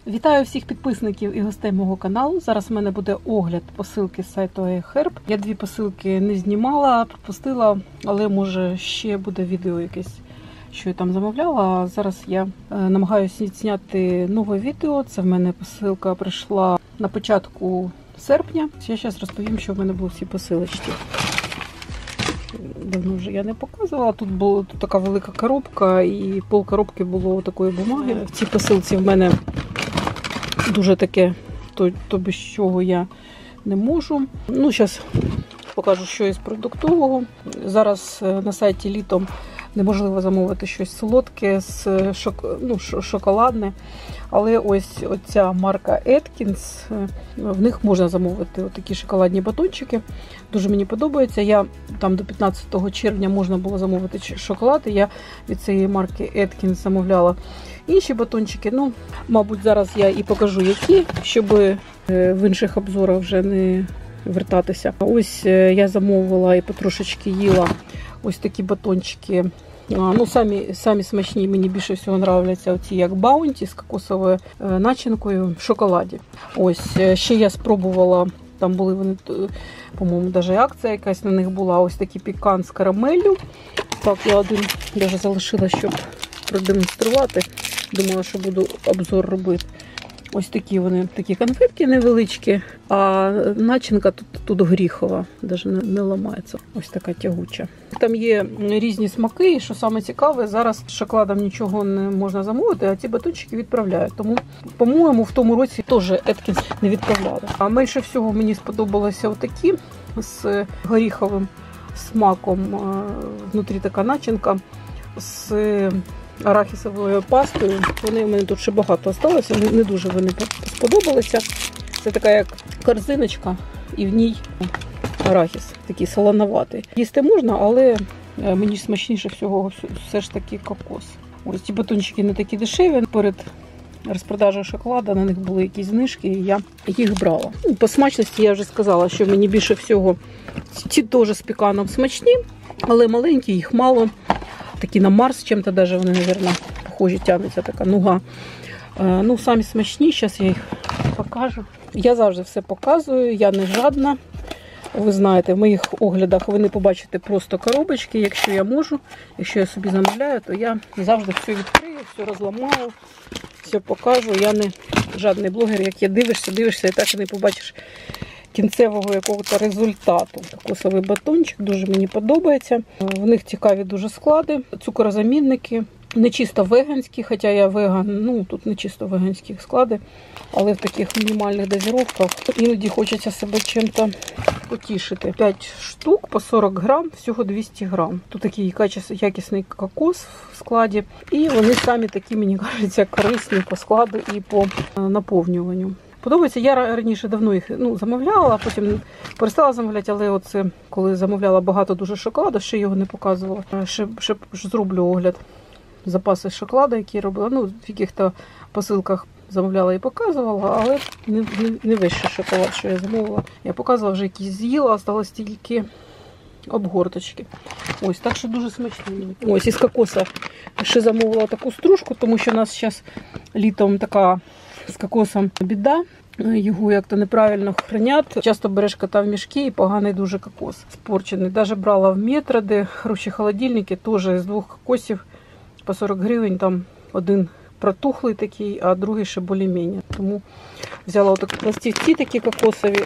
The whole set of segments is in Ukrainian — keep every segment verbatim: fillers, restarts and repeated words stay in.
Вітаю всіх підписників і гостей мого каналу. Зараз в мене буде огляд посилки з сайту iHerb. Я дві посилки не знімала, пропустила, але може ще буде відео якесь, що я там замовляла. Зараз я намагаюся зняти нове відео. Це в мене посилка прийшла на початку серпня. Я зараз розповім, що в мене були всі посилочки. Давно вже я не показувала. Тут була тут така велика коробка і пол коробки було такої бумаги. В цій посилці в мене дуже таке, то, то без чого я не можу. Ну, зараз покажу, що із продуктового. Зараз на сайті літом неможливо замовити щось солодке, з шок, ну, шоколадне. Але ось оця марка Atkins, в них можна замовити такі шоколадні батончики. Дуже мені подобається. Я там до п'ятнадцятого червня можна було замовити шоколад. І я від цієї марки Atkins замовляла інші батончики. Ну, мабуть, зараз я і покажу, які, щоб в інших обзорах вже не вертатися. Ось я замовила і потрошечки їла ось такі батончики. Ну, самі, самі смачні мені більше всього нравляться оці як Баунті з кокосовою начинкою в шоколаді. Ось, ще я спробувала, там були вони, по-моєму, навіть акція якась на них була, ось такі пікан з карамеллю. Так, я один навіть залишила, щоб продемонструвати. Думала, що буду обзор робити. Ось такі вони, такі конфетки невеличкі, а начинка тут, тут горіхова, навіть не, не ламається. Ось така тягуча. Там є різні смаки, і що саме цікаве, зараз з шоколадом нічого не можна замовити, а ці батончики відправляють. Тому, по-моєму, в тому році теж Atkins не відправляли. А менше всього мені сподобалися отакі з горіховим смаком. Внутрі така начинка з арахісовою пастою. Вони в мене тут ще багато залишилося, не дуже вони сподобалися. Це така як корзиночка, і в ній арахіс, такий солоноватий. Їсти можна, але мені смачніше всього все ж таки кокос. Ось ці батончики не такі дешеві. Перед розпродажею шоколада на них були якісь знижки, і я їх брала. По смачності я вже сказала, що мені більше всього ці теж з піканом смачні, але маленькі, їх мало. Такі на Марс чим-то даже вони, мабуть, похожі, тягнуться така нуга. Ну, самі смачні, зараз я їх покажу. Я завжди все показую, я не жадна. Ви знаєте, в моїх оглядах ви не побачите просто коробочки. Якщо я можу, якщо я собі замовляю, то я завжди все відкрию, все розламаю, все покажу. Я не жадний блогер, як я дивишся, дивишся і так і не побачиш кінцевого якогось результату. Кокосовий батончик дуже мені подобається. В них цікаві дуже склади, цукорозамінники, не чисто веганські, хоча я веган, ну тут не чисто веганські склади, але в таких мінімальних дозировках. Іноді хочеться себе чим-то потішити. п'ять штук по сорок грам, всього двісті грам. Тут такий якісний кокос в складі. І вони самі такі, мені кажеться, корисні по складу і по наповнюванню. Подобається. Я раніше давно їх ну, замовляла, потім перестала замовляти, але оце, коли замовляла багато дуже шоколаду, ще його не показувала. Ще, ще зроблю огляд запаси шоколаду, які я робила. Ну, в яких-то посилках замовляла і показувала, але не, не, не весь шоколад, що я замовила. Я показувала вже якісь з'їла, осталось тільки обгорточки. Ось, так що дуже смачні. Ось, із кокоса ще замовила таку стружку, тому що у нас зараз літом така з кокосом біда, його як-то неправильно хранять. Часто береш кота в мішки і поганий дуже кокос, спорчений. Навіть брала в Метро, де хороші холодильники, теж з двох кокосів по сорок гривень, там один протухлий такий, а другий ще більш-менш. Тому взяла отакі пластівці такі кокосові,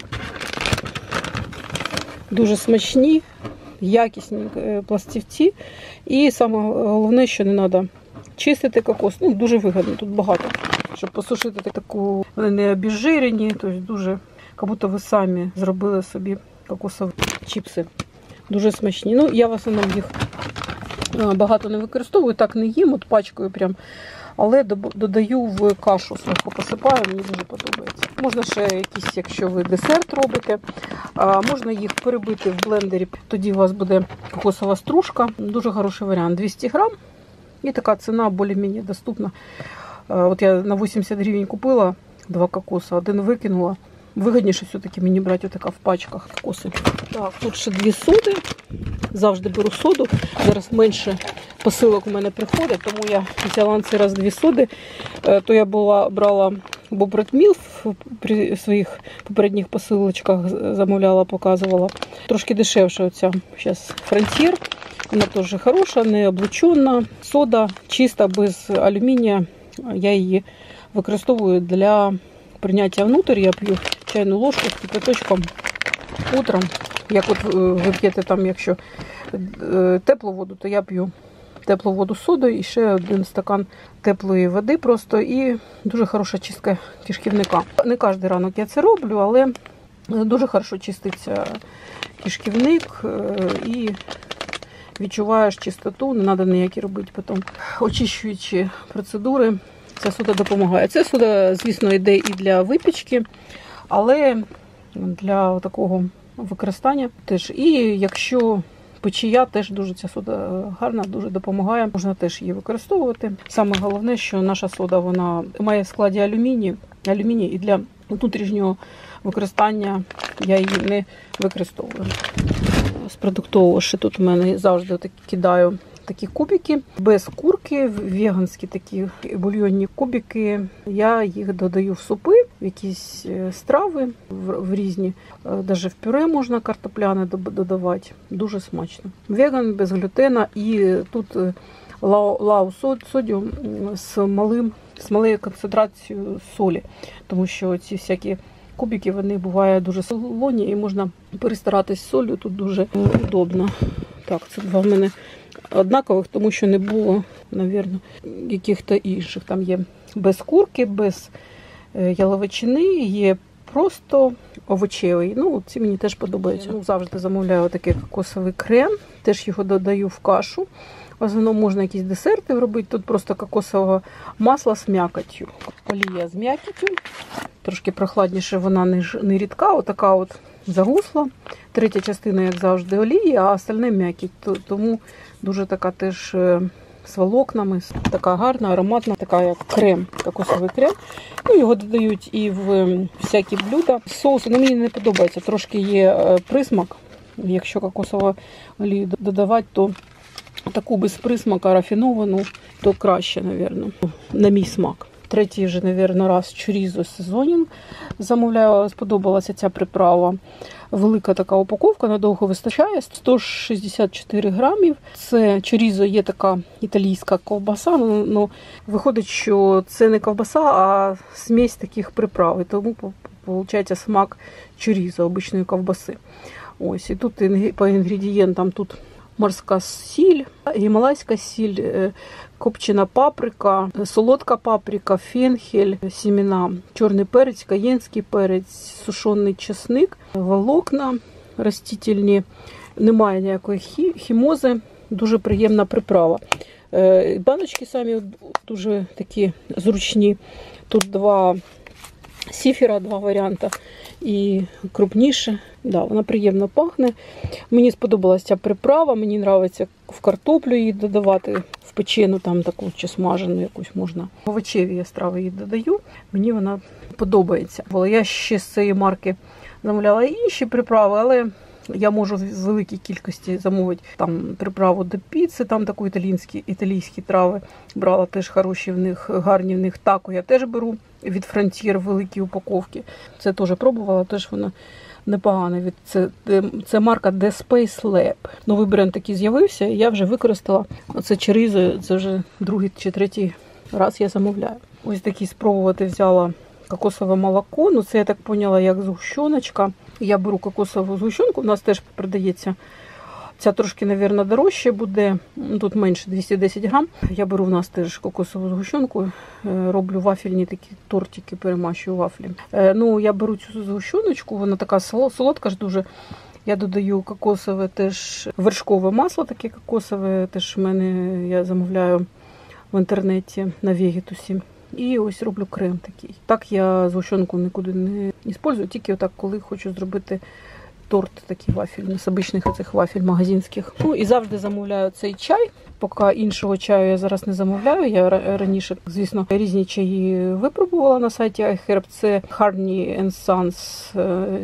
дуже смачні, якісні пластівці. І саме головне, що не треба чистити кокос, ну дуже вигідно, тут багато. Щоб посушити таку, вони не обезжирені, тобто дуже, як будто ви самі зробили собі кокосові чіпси. Дуже смачні. Ну, я в основному їх багато не використовую, так не їм, от пачкою прям, але додаю в кашу, зверху посипаю, мені дуже подобається. Можна ще якісь, якщо ви десерт робите, можна їх перебити в блендері, тоді у вас буде кокосова стружка, дуже хороший варіант, двісті грам, і така ціна більш-менш доступна. От я на вісімдесят гривень купила два кокоса, один викинула. Вигідніше все-таки мені брати отака в пачках кокоси. Так, тут ще дві соди. Завжди беру соду. Зараз менше посилок у мене приходить, тому я взяла на цей раз дві соди. То я була, брала Бобрат-Міл при своїх попередніх посилочках замовляла, показувала. Трошки дешевше оця зараз Фронтір. Вона теж хороша, не облучена. Сода чиста, без алюмінія. Я її використовую для прийняття внутрь. Я п'ю чайну ложку з кипяточком утром. Як от ви п'єте там, якщо теплу воду, то я п'ю теплу воду з содою і ще один стакан теплої води просто. І дуже хороша чистка кишківника. Не кожен ранок я це роблю, але дуже хорошо чиститься кишківник і відчуваєш чистоту, не треба ніякі робити потім очищуючі процедури. Ця сода допомагає. Ця сода, звісно, йде і для випічки, але для такого використання теж. І якщо печія, теж дуже ця сода гарна, дуже допомагає. Можна теж її використовувати. Саме головне, що наша сода, вона має в складі алюміній, алюміній і для внутрішнього використання я її не використовую. З продуктового ще тут у мене завжди такі кидаю такі кубики, без курки, веганські такі бульйонні кубики. Я їх додаю в супи, в якісь страви, в, в різні. Навіть в пюре можна картопляне додавати. Дуже смачно. Веган, без глютена і тут лау, лау содіум з малим, з малою концентрацією солі, тому що ці всякі кубики, вони бувають дуже солоні і можна перестаратись з солью, тут дуже удобно. Так, це два в мене однакових, тому що не було, мабуть, яких-то інших. Там є без курки, без яловичини, є просто овочевий. Ну, ці мені теж подобаються. Ну, завжди замовляю такий кокосовий крем, теж його додаю в кашу. В основному можна якісь десерти робити. Тут просто кокосове масло з м'якоттю. Олія з м'якоттю. Трошки прохладніше, вона не, не рідка, отака от загусла. Третя частина, як завжди, олії, а остальне м'якіть. Тому дуже така теж з волокнами, така гарна, ароматна, така як крем, кокосовий крем. Ну, його додають і в всякі блюда. Соуси, ну, мені не подобається, трошки є присмак. Якщо кокосову олію додавати, то таку без присмака рафіновану, то краще, мабуть, на мій смак. Третій вже, мабуть, раз чорізо сезонінг замовляю. Сподобалася ця приправа. Велика така упаковка, надовго вистачає. сто шістдесят чотири грамів. Це чорізо є така італійська ковбаса. Ну, виходить, що це не ковбаса, а смесь таких приправ. І тому виходить смак чорізо, обичної ковбаси. Ось, і тут по інгредієнтам тут морська сіль, гімалайська сіль, копчена паприка, солодка паприка, фенхель, семена, чорний перець, каєнський перець, сушений чесник, волокна ростительні, немає ніякої хімози, дуже приємна приправа. Баночки самі дуже такі зручні, тут два сіфера, два варіанти. І крупніше. Да, вона приємно пахне. Мені сподобалася ця приправа, мені подобається в картоплю її додавати, в печену там таку чи смажену якусь можна. Овочеві страви її додаю, мені вона подобається. Я ще з цієї марки замовляла інші приправи, але я можу в великій кількості замовити там приправу до піци, там таку італійські, італійські трави брала, теж хороші в них, гарні в них. Тако я теж беру від Frontier великі упаковки. Це теж пробувала, теж вона непогана. Від, це, це марка The Space Lab. Новий бренд такий з'явився, і я вже використала. Оце чорізо, це вже другий чи третій раз я замовляю. Ось такий спробувати взяла кокосове молоко. Ну, це, я так поняла, як згущеночка. Я беру кокосову згущенку, у нас теж продається. Ця трошки, мабуть, дорожче буде, тут менше, двісті десять грам. Я беру в нас теж кокосову згущенку, роблю вафельні такі тортики, перемащую вафлі. Ну, я беру цю згущеночку, вона така солодка ж дуже. Я додаю кокосове теж вершкове масло, таке кокосове, теж в мене я замовляю в інтернеті на Вегетусі. І ось роблю крем такий. Так я згущенку нікуди не використовую, тільки отак, коли хочу зробити торт такий вафельний, з обичних оцих вафель магазинських. Ну і завжди замовляю цей чай. Поки іншого чаю я зараз не замовляю. Я раніше, звісно, різні чаї випробувала на сайті iHerb. Це Honey and Sons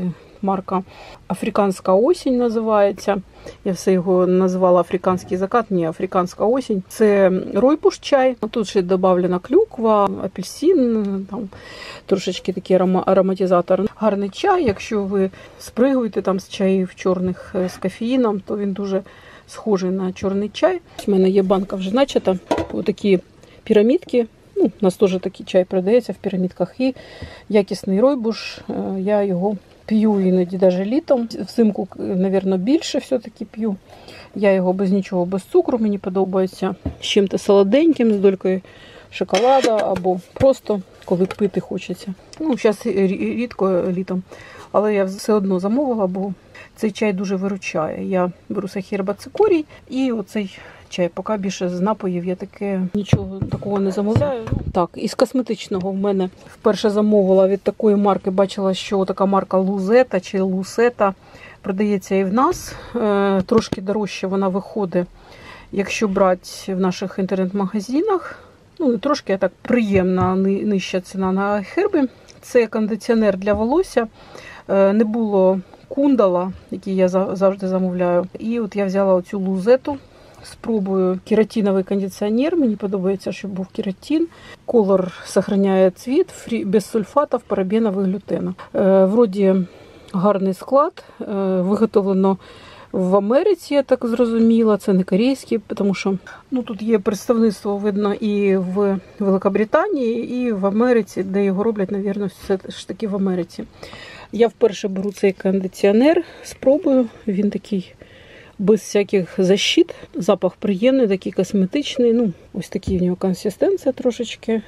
марка «Африканська осінь» називається. Я все його назвала «Африканський закат», ні, «Африканська осінь». Це ройбуш чай. Тут ще додавлена клюква, апельсин, там трошечки такий ароматизатор. Гарний чай. Якщо ви спригуєте там з чаїв чорних з кофеїном, то він дуже схожий на чорний чай. У мене є банка вже начата. Отакі пірамідки. Ну, у нас теж такий чай продається в пірамідках. І якісний ройбуш. Я його п'ю іноді навіть літом. Взимку, мабуть, більше все-таки п'ю. Я його без нічого, без цукру. Мені подобається з чим-то солоденьким, з долькою шоколада або просто коли пити хочеться. Ну, зараз рідко літом. Але я все одно замовила, бо цей чай дуже виручає. Я беру сахірба цикорій і оцей чай. Поки більше з напоїв я таке нічого такого не замовляю. Так, із косметичного в мене вперше замовила від такої марки. Бачила, що така марка Лузета чи Лусета продається і в нас. Е, трошки дорожче вона виходить, якщо брати в наших інтернет-магазинах. Ну, не трошки, а так приємна нижча ціна на iHerb. Це кондиціонер для волосся. Е, не було кундала, який я завжди замовляю. І от я взяла оцю Лузету. Спробую кератиновий кондиціонер. Мені подобається, щоб був кератин. Колор зберігає цвіт, фрі, без сульфатів, парабенів і глютену. Е, вроді гарний склад. Е, виготовлено в Америці, я так зрозуміла. Це не корейський, тому що ну, тут є представництво, видно, і в Великобританії, і в Америці, де його роблять, мабуть, все ж таки в Америці. Я вперше беру цей кондиціонер, спробую. Він такий без всяких защит. Запах приємний, такий косметичний. Ну, ось такий в нього консистенція трошечки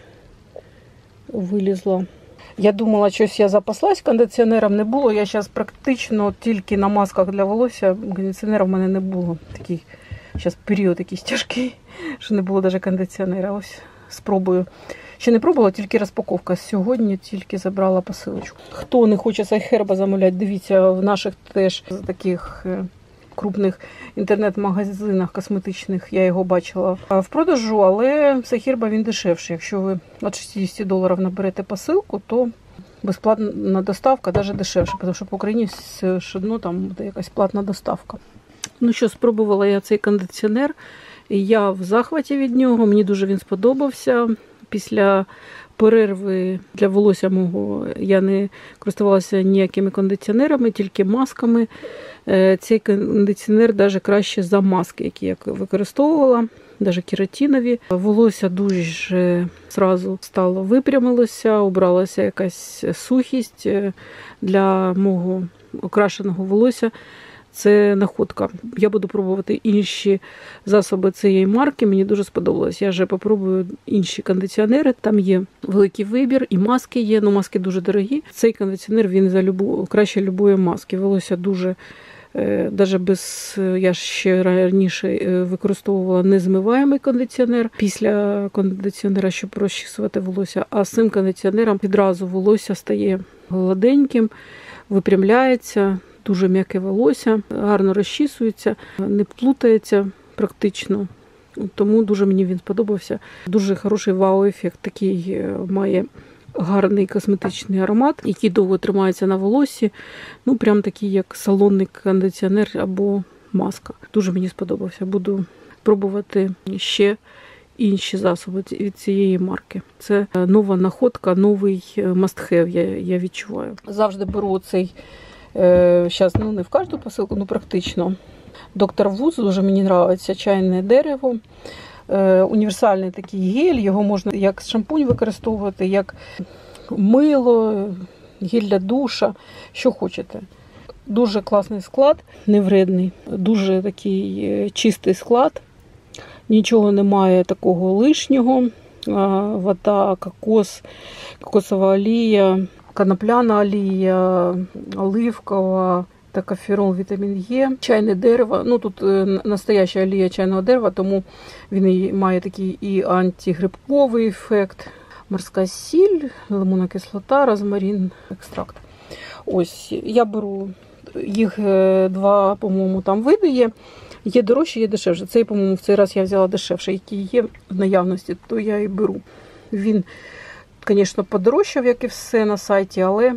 вилізла. Я думала, щось я запаслась, кондиціонером не було. Я зараз практично тільки на масках для волосся, кондиціонера в мене не було. Такий зараз період якийсь тяжкий, що не було навіть кондиціонера. Ось спробую. Ще не пробувала, тільки розпаковка. Сьогодні тільки забрала посилочку. Хто не хоче з iHerb замовляти, дивіться, в наших теж таких крупних інтернет-магазинах косметичних я його бачила в продажу, але з iHerb він дешевший. Якщо ви від шістдесят доларів наберете посилку, то безплатна доставка навіть дешевше, тому що по Україні все одно там буде якась платна доставка. Ну що, спробувала я цей кондиціонер. Я в захваті від нього, мені дуже він сподобався. Після перерви для волосся мого я не користувалася ніякими кондиціонерами, тільки масками. Цей кондиціонер навіть краще за маски, які я використовувала, навіть кератинові. Волосся дуже одразу стало випрямилося, убралася якась сухість для мого окрашеного волосся. Це находка. Я буду пробувати інші засоби цієї марки. Мені дуже сподобалось. Я вже попробую інші кондиціонери. Там є великий вибір, і маски є. Ну, маски дуже дорогі. Цей кондиціонер, він за любу, краще любої маски. Волосся дуже, навіть без, я ще раніше використовувала незмиваємий кондиціонер. Після кондиціонера, щоб розчісувати волосся. А з цим кондиціонером відразу волосся стає гладеньким, випрямляється. Дуже м'яке волосся, гарно розчісується, не плутається практично. Тому дуже мені він сподобався. Дуже хороший вау-ефект. Такий має гарний косметичний аромат, який довго тримається на волоссі. Ну, прям такий, як салонний кондиціонер або маска. Дуже мені сподобався. Буду пробувати ще інші засоби від цієї марки. Це нова находка, новий must-have, я, я відчуваю. Завжди беру цей зараз, ну, не в кожну посилку, ну, практично. Доктор Вудс, дуже мені подобається, чайне дерево. Е, універсальний такий гель, його можна як шампунь використовувати, як мило, гель для душа, що хочете. Дуже класний склад, невредний, дуже такий чистий склад. Нічого немає такого лишнього. Вода, кокос, кокосова олія, конопляна олія, оливкова, токоферол, вітамін Е, чайне дерево. Ну, тут настояща олія чайного дерева, тому він має такий і антигрибковий ефект. Морська сіль, лимонна кислота, розмарин, екстракт. Ось, я беру їх два, по-моєму, там види є. Є дорожче, є дешевше. Цей, по-моєму, в цей раз я взяла дешевше. Який є в наявності, то я і беру. Він, звісно, подорожчав, як і все на сайті, але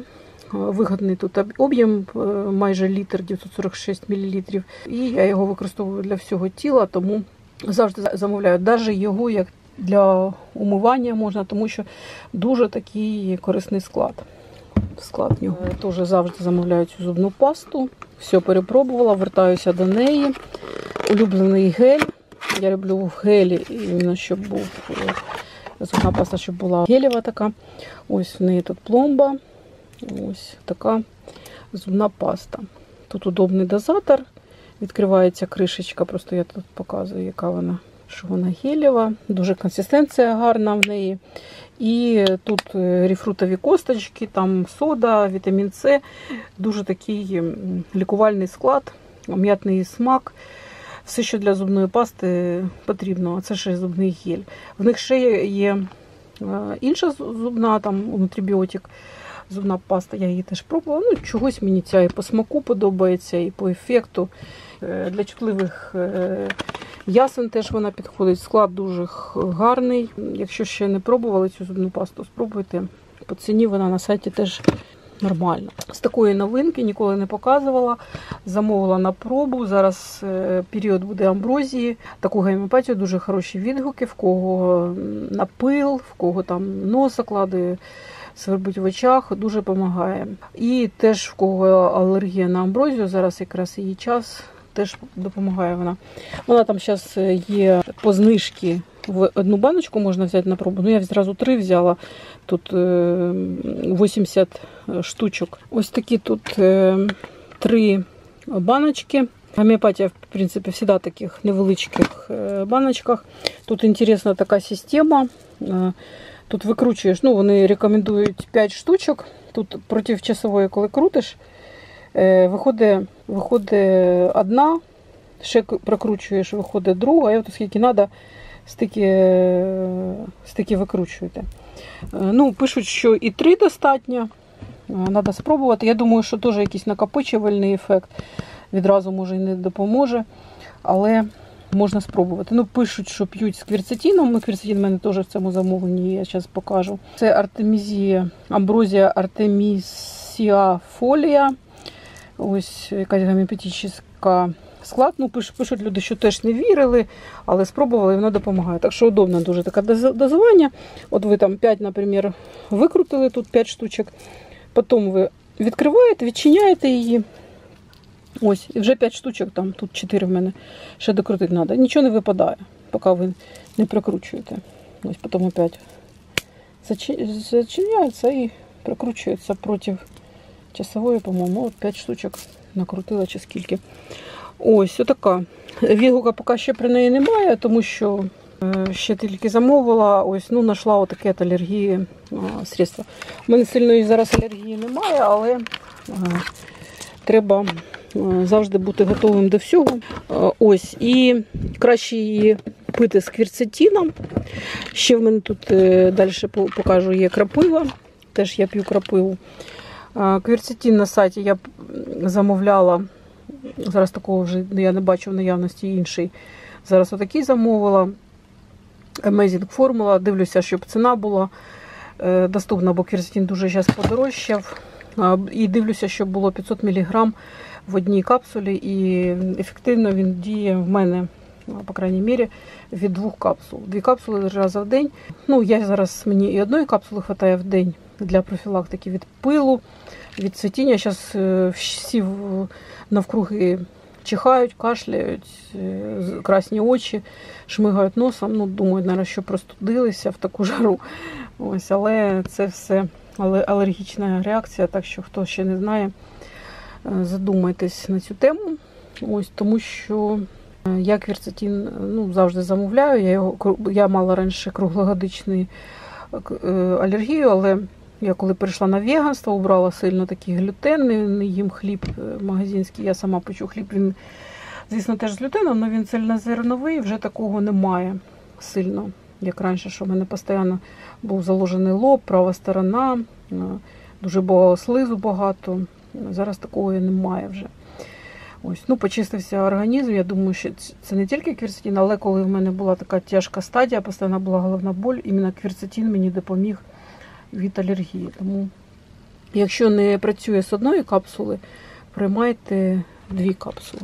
вигодний тут об'єм, майже літр, дев'ятсот сорок шість мілілітрів. І я його використовую для всього тіла, тому завжди замовляю. Навіть його як для умивання можна, тому що дуже такий корисний склад. Склад в нього. Теж завжди замовляю цю зубну пасту. Все перепробувала, вертаюся до неї. Улюблений гель. Я люблю в гелі, іменно щоб був зубна паста, щоб була гелєва така. Ось в неї тут пломба. Ось така зубна паста. Тут удобний дозатор. Відкривається кришечка, просто я тут показую, яка вона, що вона гелєва. Дуже консистенція гарна в неї. І тут ріфрутові косточки, там сода, вітамін С. Дуже такий лікувальний склад, м'ятний смак. Все, що для зубної пасти потрібно, а це ще зубний гель. В них ще є інша зубна, там нутрібіотик, зубна паста, я її теж пробувала. Ну, чогось мені ця і по смаку подобається, і по ефекту. Для чутливих ясен теж вона підходить. Склад дуже гарний. Якщо ще не пробували цю зубну пасту, спробуйте. По ціні вона на сайті теж нормальна. З такої новинки ніколи не показувала. Замовила на пробу. Зараз період буде амброзії. Таку гомеопатію, дуже хороші відгуки. В кого на пил, в кого там нос закладує, свербить в очах, дуже допомагає. І теж в кого алергія на амброзію, зараз якраз її час, теж допомагає вона. Вона там зараз є по знижці. В одну баночку можна взяти на пробу. Ну, я зразу три взяла. Тут вісімдесят штучок. Ось такі тут три баночки. Гомеопатія, в принципі, завжди в таких невеличких баночках. Тут інтересна така система. Тут викручуєш, ну, вони рекомендують п'ять штучок. Тут проти часової, коли крутиш, виходить, виходить одна, ще прокручуєш, виходить друга, і от скільки треба, стільки, стільки викручуєте. Ну, пишуть, що і три достатньо, треба спробувати. Я думаю, що теж якийсь накопичувальний ефект відразу, може, і не допоможе, але можна спробувати. Ну, пишуть, що п'ють з кверцетином. Кверцетин в мене теж в цьому замовленні, я зараз покажу. Це артемізія, амброзія артемісія фолія. Ось якась гомеопатична склад. Ну, пишуть люди, що теж не вірили, але спробували, і воно допомагає. Так що удобно дуже таке дозування. От ви там п'ять, наприклад, викрутили, тут п'ять штучок. Потім ви відкриваєте, відчиняєте її. Ось, і вже п'ять штучок, там, тут чотири в мене, ще докрутити треба. Нічого не випадає, поки ви не прокручуєте. Ось, потім опять зачиняється і прокручується проти часової, по-моєму. От п'ять штучок накрутила чи скільки. Ось, отака. Відгука поки ще при неї немає, тому що ще тільки замовила, ось, ну, знайшла отаке от алергії а, средства. У мене сильної зараз алергії немає, але а, треба завжди бути готовим до всього. Ось, і краще її пити з кверцетином. Ще в мене тут далі покажу, є крапива. Теж я п'ю крапиву. Кверцетин на сайті я замовляла. Зараз такого вже я не бачу в наявності інший. Зараз отакий замовила. Amazing формула. Дивлюся, щоб ціна була доступна, бо кверцетин дуже зараз подорожчав. І дивлюся, щоб було п'ятсот міліграм в одній капсулі, і ефективно він діє в мене, по крайній мірі, від двох капсул. Дві капсули рази в день. Ну, я зараз, мені і одної капсули вистачає в день для профілактики від пилу, від цвітіння. Зараз всі навкруги чихають, кашляють, красні очі, шмигають носом. Ну, думаю, наразі, що простудилися в таку жару. Ось, але це все алергічна реакція, так що, хто ще не знає, задумайтесь на цю тему. Ось, тому що я кверцетин, ну, завжди замовляю. Я, його, я мала раніше круглогодичну алергію, але я коли перейшла на веганство, обрала сильно такий глютен, не їм хліб магазинський, я сама печу хліб, він, звісно, теж з глютеном, але він цельнозерновий, вже такого немає сильно, як раніше, що в мене постійно був заложений лоб, права сторона, дуже було слизу багато. Зараз такого немає вже. Ось, ну, почистився організм. Я думаю, що це не тільки кверцетин, але коли в мене була така тяжка стадія, постійно була головна боль, іменно кверцетин мені допоміг від алергії. Тому Якщо не працює з одної капсули, приймайте дві капсули.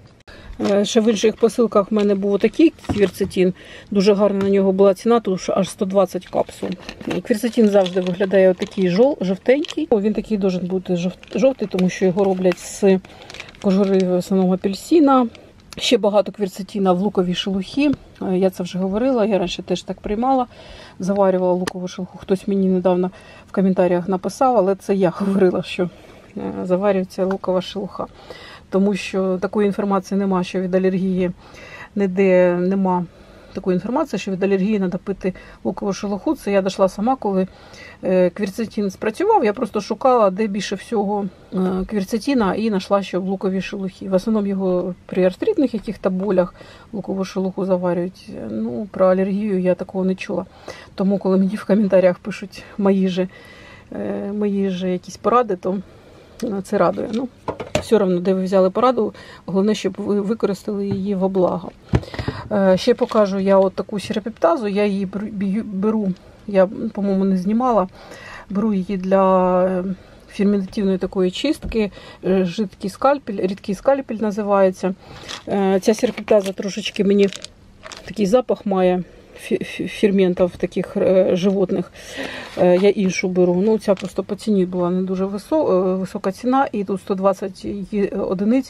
Ще в інших посилках в мене був такий квірцетин. Дуже гарна на нього була ціна, тому що аж сто двадцять капсул. Квірцетин завжди виглядає отакий жов, жовтенький. Він такий має бути жовтий, тому що його роблять з кожури в основному апельсина. Ще багато квірцетина в луковій шелухі. Я це вже говорила, я раніше теж так приймала. Заварювала лукову шелуху. Хтось мені недавно в коментарях написав, але це я говорила, що заварюється лукова шелуха. Тому що такої інформації нема, що від алергії ніде нема такої інформації, що від алергії треба пити лукову шелуху. Це я дійшла сама, коли квірцетин спрацював, я просто шукала, де більше всього квірцетина, і знайшла, що в луковій шелухі. В основному його при артритних яких-то болях лукову шелуху заварюють. Ну, про алергію я такого не чула. Тому, коли мені в коментарях пишуть мої же, мої же якісь поради, то це радує. Ну, все одно, де ви взяли пораду, головне, щоб ви використали її во благо. Ще покажу я от таку серапептазу, я її беру, я, по-моєму, не знімала, беру її для ферментативної такої чистки, жидкий скальпель, рідкий скальпель називається. Ця серапептаза трошечки мені такий запах має, ферментів таких животних. Я іншу беру. Ну, ця просто по ціні була не дуже висока ціна, і тут сто двадцять одиниць.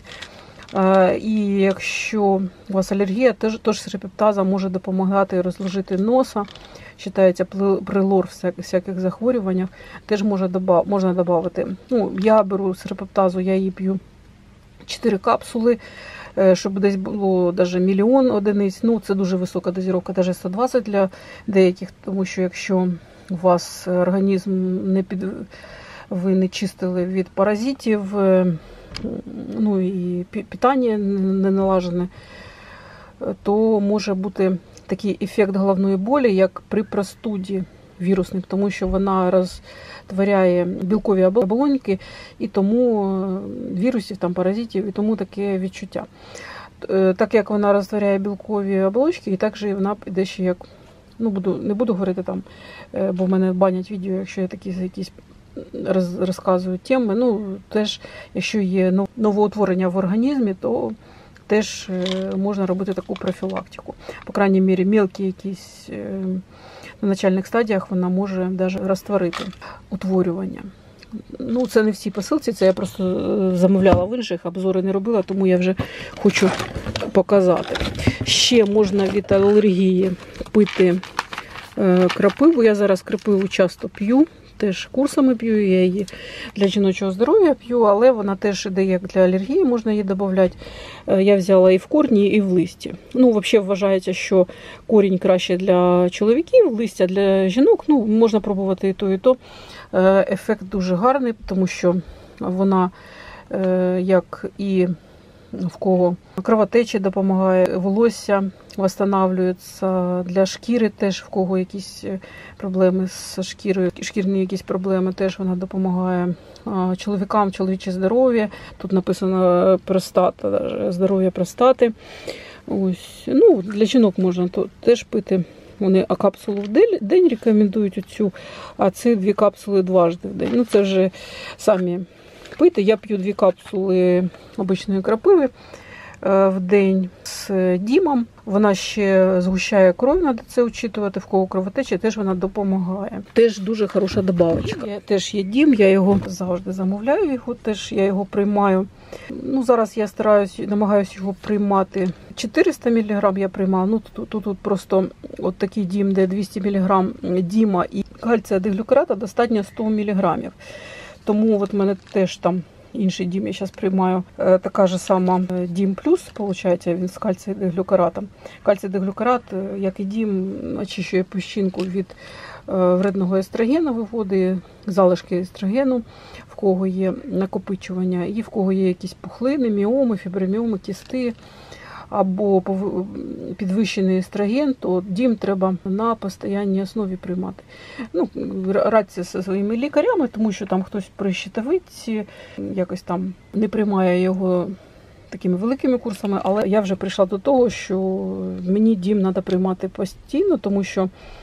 І якщо у вас алергія, теж серапептаза може допомагати розложити носа. Вважається, при лор всяких захворюваннях теж можна додати. Ну, я беру серапептазу, я її п'ю чотири капсули, щоб десь було навіть мільйон одиниць. Ну, це дуже висока дозировка, навіть сто двадцять для деяких, тому що якщо у вас організм не під... ви не чистили від паразитів, ну і питання не налажене, то може бути такий ефект головної болі, як при простуді вірусній, тому що вона розтворяє білкові оболоньки, і тому вірусів, там, паразитів, і тому таке відчуття. Так як вона розтворяє білкові оболочки, і так же вона піде ще як, ну, буду, не буду говорити там, бо в мене банять відео, якщо я такі якісь роз, розказую теми, ну, теж, якщо є новоутворення в організмі, то теж можна робити таку профілактику. По крайній мірі, мілкі якісь на начальних стадіях вона може навіть розтворити утворювання. Ну, це не всі посилці, це я просто замовляла в інших, обзори не робила, тому я вже хочу показати. Ще можна від алергії пити крапиву. Я зараз крапиву часто п'ю, теж курсами п'ю, я її для жіночого здоров'я п'ю, але вона теж іде як для алергії, можна її додати. Я взяла і в корні, і в листі. Ну, взагалі вважається, що корінь краще для чоловіків, листя для жінок. Ну, можна пробувати і то, і то. Ефект дуже гарний, тому що вона, як і в кого кровотечі допомагає, волосся відновлюється, для шкіри теж, в кого якісь проблеми з шкірою, шкірні якісь проблеми, теж вона допомагає. Чоловікам чоловіче здоров'я, тут написано простата, здоров'я простати. Ось. Ну, для жінок можна то теж пити. Вони а капсулу в день, день рекомендують оцю, а ці дві капсули дважди в день. Ну, це вже самі пити. Я п'ю дві капсули обичної крапиви в день з дімом. Вона ще згущає кров, треба це учитувати, в кого кровотечі, теж вона допомагає. Теж дуже хороша добавочка. Теж є дім, я його завжди замовляю, його теж я його приймаю. Ну, зараз я стараюсь, намагаюся його приймати. чотириста міліграм я приймала, ну тут, тут, тут просто от такий дім, де двісті міліграм діма і кальція диглюкарата достатньо сто міліграмів. Тому от в мене теж там інший дім я зараз приймаю, така ж сама дім плюс, виходить, він з кальцій-диглюкаратом. Кальцій-диглюкарат, як і дім, очищує пущинку від вредного естрогену, виводить залишки естрогену, в кого є накопичування, і в кого є якісь пухлини, міоми, фіброміоми, кісти, або підвищений естроген, то дім треба на постійній основі приймати. Ну, радьте зі своїми лікарями, тому що там хтось при щитовидці якось там не приймає його такими великими курсами, але я вже прийшла до того, що мені дім треба приймати постійно, тому що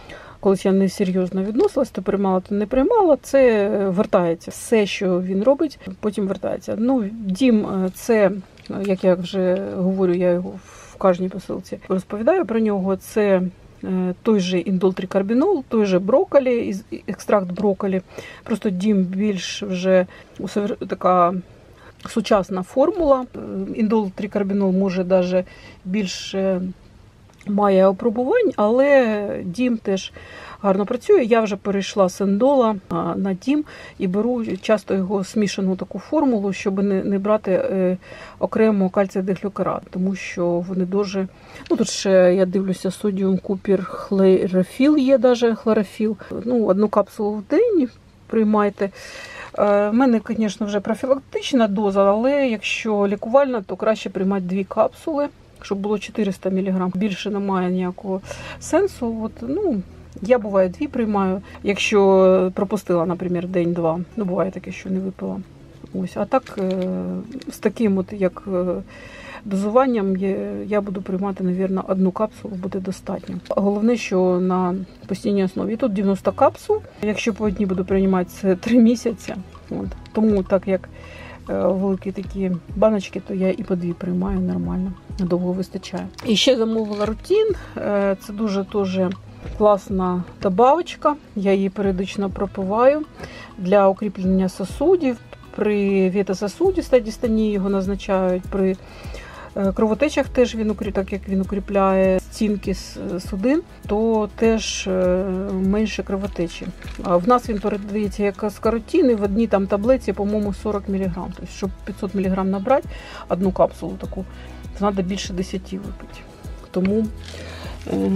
колись я несерйозно відносилась, то приймала, то не приймала, це вертається. Все, що він робить, потім вертається. Ну, Дім – це, як я вже говорю, я його в кожній посилці розповідаю про нього, це той же індол-трикарбінол, той же брокколі, екстракт брокколі. Просто Дім більш вже така сучасна формула. Індол-трикарбінол може навіть більше має опробувань, але Дім теж гарно працює. Я вже перейшла з індола на Дім і беру часто його смішану таку формулу, щоб не, не брати е, окремо кальцій-дихлюкарат, тому що вони дуже... Ну, тут ще я дивлюся, содіум, купір, хлорофіл є, навіть хлорофіл. Ну, одну капсулу в день приймайте. В мене, звісно, вже профілактична доза, але якщо лікувальна, то краще приймати дві капсули, щоб було чотириста міліграм. Більше немає ніякого сенсу. От, ну, я, буває, дві приймаю, якщо пропустила, наприклад, день-два. Ну, буває таке, що не випила. Ось. А так, з таким, от, як дозуванням, я буду приймати, мабуть, одну капсулу, буде достатньо. Головне, що на постійній основі. І тут дев'яносто капсул. Якщо по одній буду приймати, це три місяці. От. Тому, так як великі такі баночки, то я і по дві приймаю нормально, довго вистачає. І ще замовила рутін. Це дуже теж класна добавочка. Я її періодично пропиваю для укріплення сосудів. При вітососудистій дистонії його назначають, при кровотечах теж він, так як він укріпляє стінки судин, то теж менше кровотечі. В нас він передається як аскаротин, і в одній там таблетці, по-моєму, сорок міліграм. Тобто, щоб п'ятсот міліграм набрати, одну капсулу таку, то треба більше десяти випити. Тому, е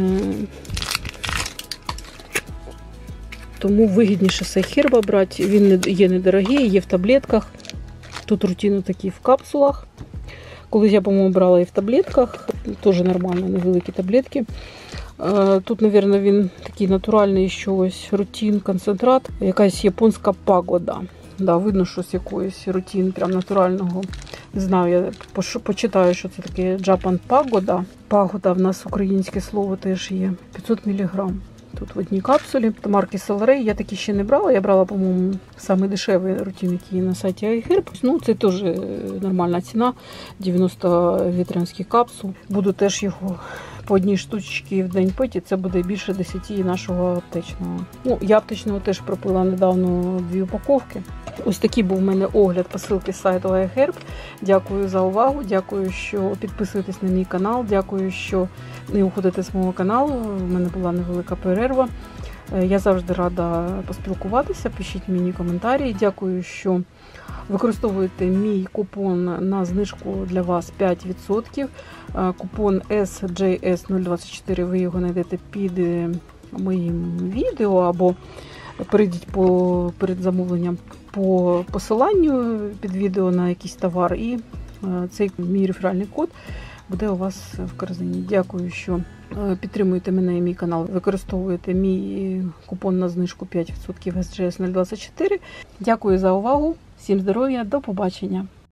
тому вигідніше Сайхерба брати. Він є недорогий, є в таблетках. Тут рутини такі в капсулах. Колись я, по-моєму, брала і в таблетках. Теж нормально, невеликі таблетки. Тут, мабуть, він такий натуральний щось рутин, концентрат. Якась японська пагода. Да, видно, що з якоїсь рутин, прям натурального. Не знаю, я почитаю, що це таке Japan Pagoda. Пагода в нас українське слово теж є. п'ятсот міліграм. Тут в одній капсулі. Марки Селерей я такі ще не брала. Я брала, по-моєму, самий дешевий рутин, який є на сайті iHerb. Ну, це теж нормальна ціна. дев'яносто ветеранських капсул. Буду теж його по одній штучці в день пити. Це буде більше десяти нашого аптечного. Ну, я аптечного теж пропила недавно дві упаковки. Ось такий був у мене огляд посилки з сайту iHerb. Дякую за увагу, дякую, що підписуєтесь на мій канал, дякую, що не уходите з мого каналу. У мене була невелика перерва. Я завжди рада поспілкуватися, пишіть мені коментарі. Дякую, що використовуєте мій купон на знижку для вас п'ять відсотків. Купон ес джей ес нуль двадцять чотири, ви його знайдете під моїм відео або перейдіть по, перед замовленням по посиланню під відео на якийсь товар, і цей мій реферальний код буде у вас в корзині. Дякую, що підтримуєте мене і мій канал. Використовуєте мій купон на знижку п'ять відсотків ес джей ес нуль двадцять чотири. Дякую за увагу. Всім здоров'я, до побачення.